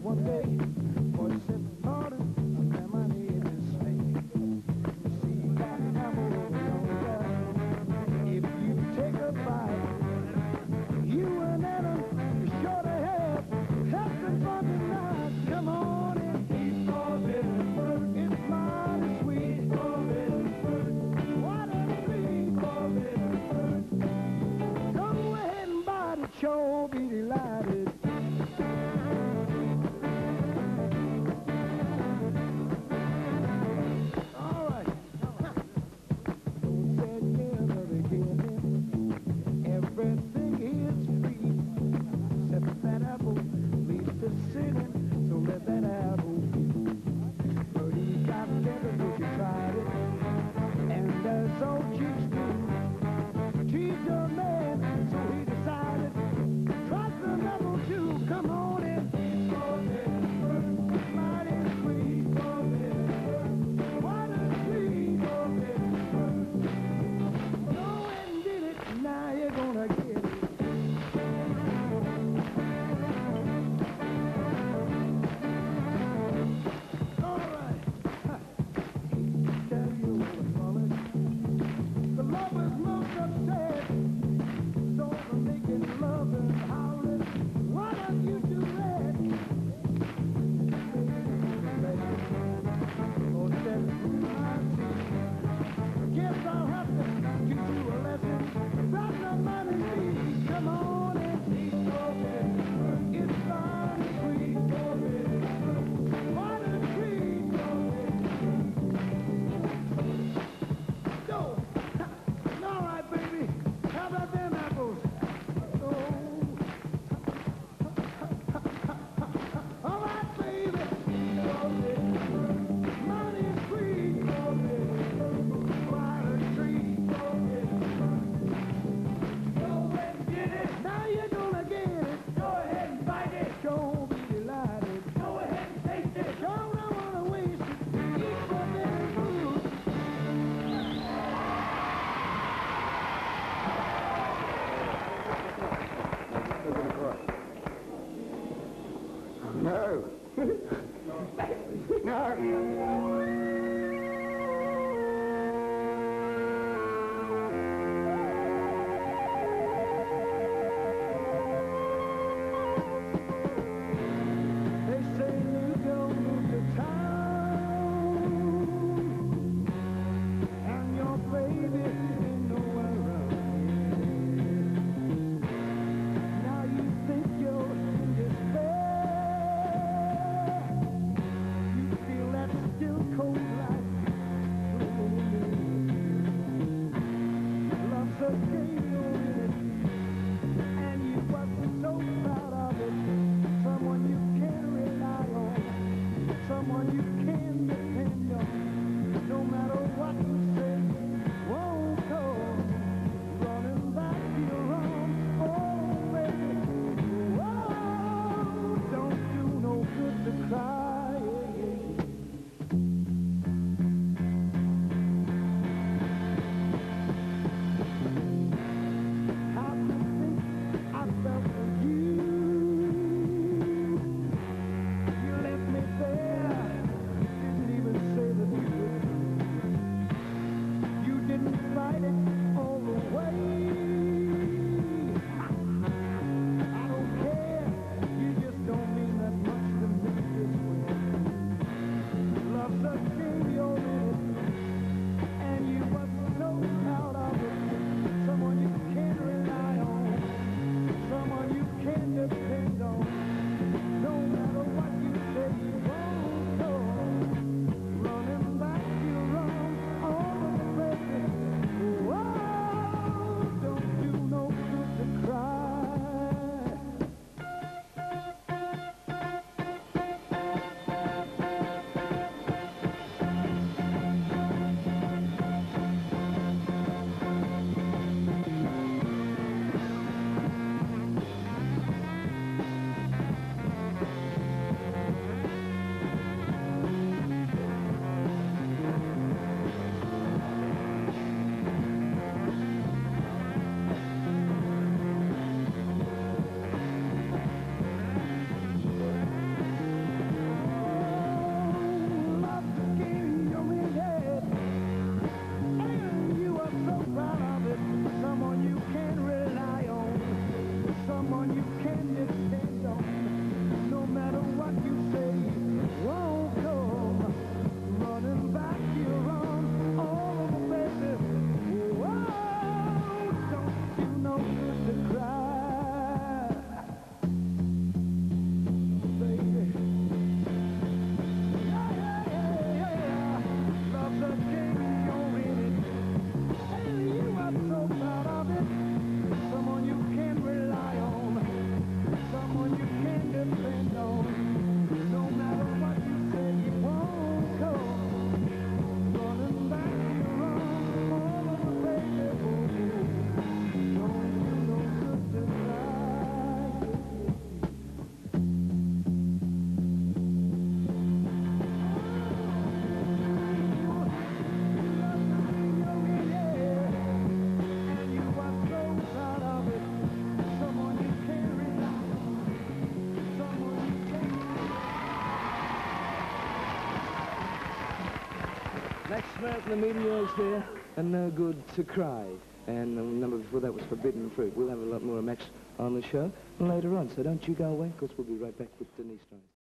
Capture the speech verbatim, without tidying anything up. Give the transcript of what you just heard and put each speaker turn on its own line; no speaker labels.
one day, boy said, Lord, Grandma need this thing. See, you got an apple yonder. If you take a bite, you and Adam, you sure to have something fun tonight. Come on and eat forbidden fruit. It's mighty sweet. Forbidden fruit. What a treat. Forbidden fruit. Go ahead and bite it, sure be delighted. All right. Don't say never again. Everything is free. Except that apple leads to sinning, so let that apple be. But he got better because you tried it, and as old chicks do, teased a man, so he decided, try some apple too. Come on in. Forbidden fruit, mighty sweet. Forbidden fruit, what a treat. Forbidden fruit. Go and get it, now you're gonna get it. All right. Tell you what, Wallace. The lover's most upset. So they're making love and howling. Why don't you do that? Oh, that's my seat. Guess I'll have to teach you a lesson. Drop the money, please. Come on and see. Forbidden fruit. It's fine and sweet. Forbidden fruit. What a treat. Forbidden fruit. Go. All right, baby. How about them apples? Oh. All right, baby. Forbidden fruit. Mighty sweet. Forbidden fruit. What a treat. Forbidden fruit. Go and get it. Now you're gonna get it. Go ahead and bite it. Sure be delighted. Go ahead and taste it. Sure don't wanna waste it. Eat forbidden fruit.
No. No.
They say you don't move to town, and your baby ain't nowhere around. Now you think you're in despair. You feel that still cold life
Next, Merritt The Meteors here, and No Good to Cry. And the number before that was Forbidden Fruit. We'll have a lot more Max on the show later on, so don't you go away, because we'll be right back with Denise Rice.